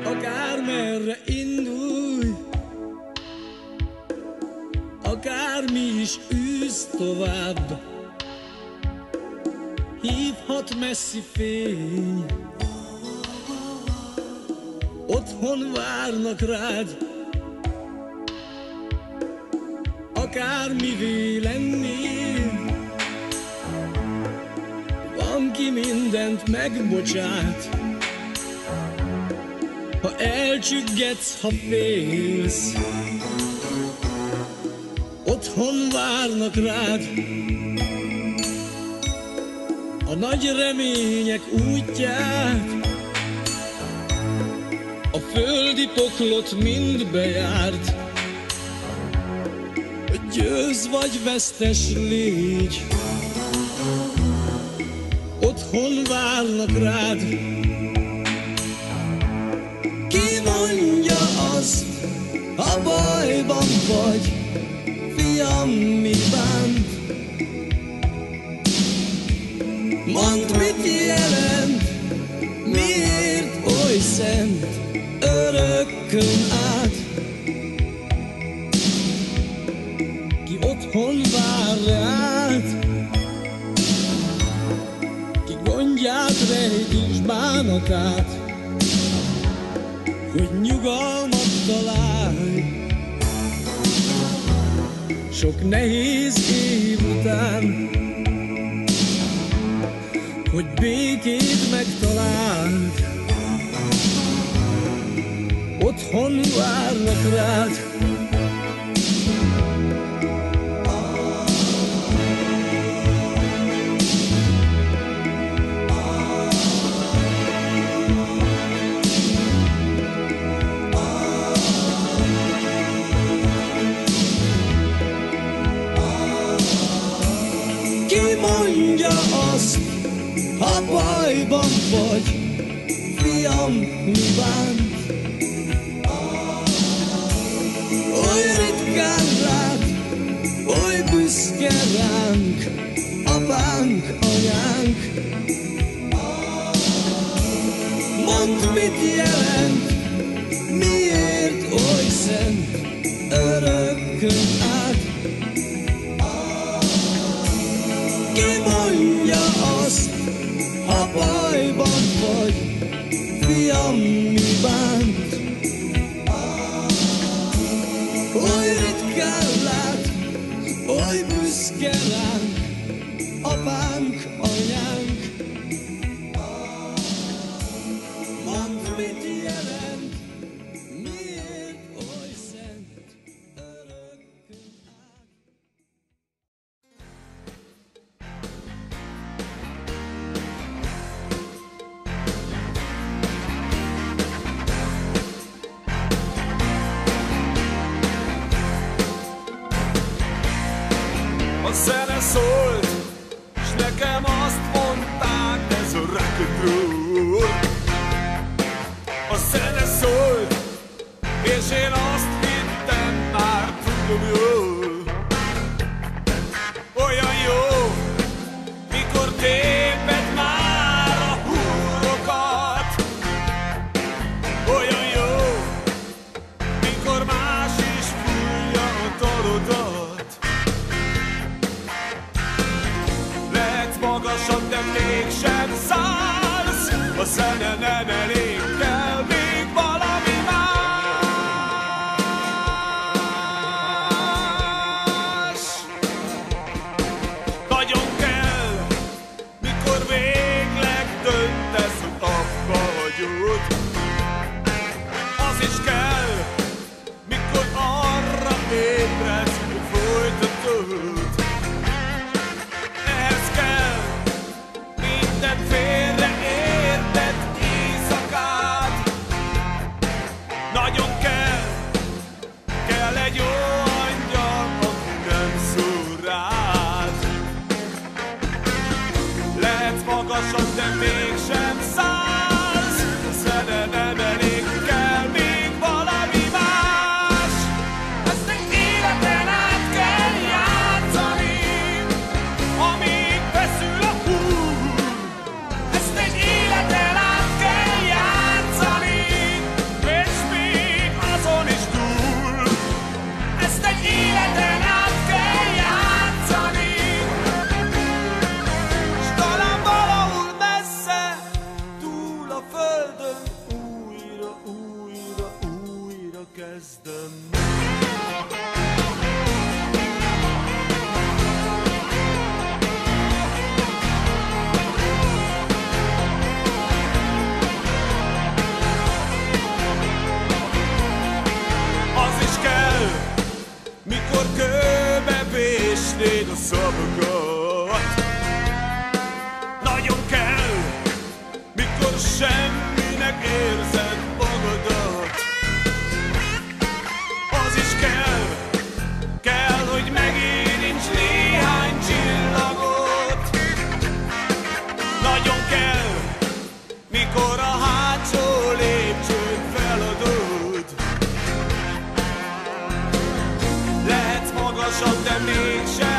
Akármerre indulj, akármi is űz tovább, hívhat messzi fény, otthon várnak rád. Akármivé lennél, van ki mindent megbocsát. Ha elcsüggetsz, ha félsz, otthon várnak rád. A nagy remények útját, a földi poklot mind bejárt. Győzz vagy vesztes légy, otthon várnak rád. Ki mondja azt, ha bajban vagy, fiam, mi bánt? Mondd, mit jelent, miért oly szent örökkön át? Ki otthon vár rád, ki gondját rejt és bánatát, hogy nyugalmat találj sok nehéz év után, hogy békét megtaláld. Otthon várnak rád. Ki mondja azt, ha bajban vagy, fiam, mi bánt? Oly ritkán rád, oly büszke ránk, apánk, anyánk. Mondd, mit jelent, miért oly szent örökkön át? Ki mondja azt, ha bajban vagy, fiam, mi bánt? Oly ritkán lát, oly büszke ránk, apánk, anyánk. Mondd, mit jelent, miért oly szent örökkön át? A zene szólt, s nekem azt mondták, ez a rock and roll. A zene szólt, és én azt hittem, már tudom jól. Olyan jó, mikor téped már a húrokat. Olyan jó, mikor más is fújja a dalodat. Magasabb, de mégsem szállsz. A zene nem elég, kell még valami más. Nagyon kell, mikor végleg döntesz, hogy abba hagyod. Az is kell, mikor arra ébredsz, hogy folytatod. Félreértett éjszakát. Nagyon kell egy jó angyal, aki nem szól rád. Lehetsz magasabb, de mégsem szállsz. A zene nem elég, kell még valami. de mégsem